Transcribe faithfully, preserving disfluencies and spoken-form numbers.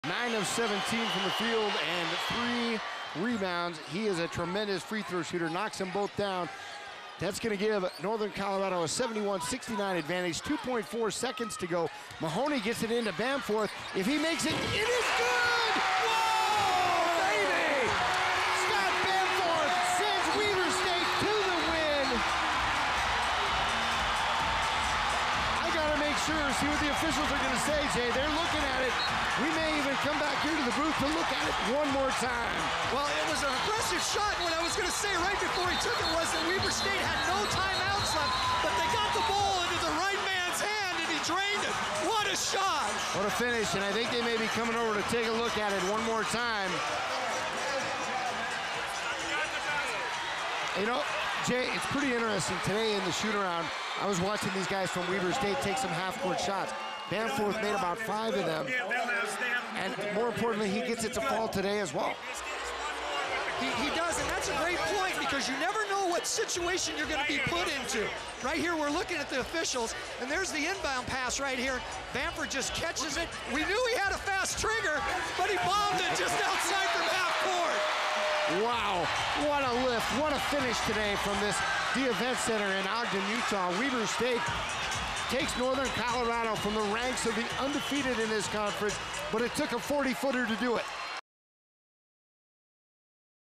nine of seventeen from the field and three rebounds. He is a tremendous free throw shooter, knocks them both down. That's going to give Northern Colorado a seventy-one sixty-nine advantage. two point four seconds to go. Mahoney gets it into Bamforth. If he makes it, it is good! Whoa, baby! Scott Bamforth sends Weber State to the win. I got to make sure, see what the officials are going to say, Jay. They're looking at it. We may even come back here to the booth to look at it one more time. Well, it was an aggressive shot. What I was going to say right before he took it was that Weber State had no timeouts left, but they got the ball into the right man's hand and he drained it. What a shot! What a finish, and I think they may be coming over to take a look at it one more time. You know, Jay, it's pretty interesting. Today in the shoot-around, I was watching these guys from Weber State take some half-court shots. Bamforth made about five of them, and more importantly, he gets it to fall today as well. He, he does, and that's a great point because you never know what situation you're going to be put into. Right here, we're looking at the officials, and there's the inbound pass right here. Bamforth just catches it. We knew he had a fast trigger, but he bombed it just outside from half court. Wow, what a lift, what a finish today from this D Event Center in Ogden, Utah. Weber State takes Northern Colorado from the ranks of the undefeated in this conference, but it took a forty footer to do it.